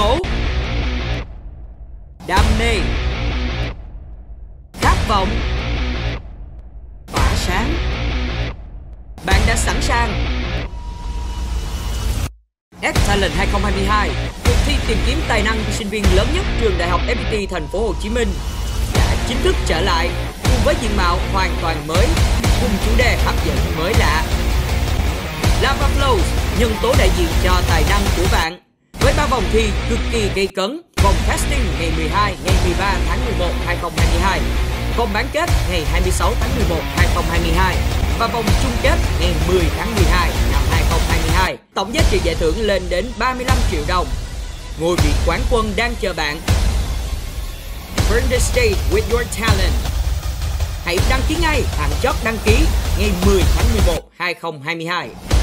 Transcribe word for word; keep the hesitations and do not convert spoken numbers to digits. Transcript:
nổ, đam mê, khát vọng, tỏa sáng. Bạn đã sẵn sàng. S-Talent hai không hai hai, cuộc thi tìm kiếm tài năng của sinh viên lớn nhất trường Đại học ép pê tê Thành phố Hồ Chí Minh đã chính thức trở lại cùng với diện mạo hoàn toàn mới, cùng chủ đề hấp dẫn mới lạ. Lava Flows, nhân tố đại diện cho tài năng của bạn, với ba vòng thi cực kỳ gây cấn. Vòng casting ngày mười hai, ngày mười ba tháng mười một năm hai không hai hai, vòng bán kết ngày hai mươi sáu tháng mười một năm hai không hai hai và vòng chung kết ngày mười tháng mười hai năm hai không hai hai. Tổng giá trị giải thưởng lên đến ba mươi lăm triệu đồng. Ngôi vị quán quân đang chờ bạn. Burn the stage with your talent. Hãy đăng ký ngay, hạn chót đăng ký ngày mười tháng mười một năm hai không hai hai.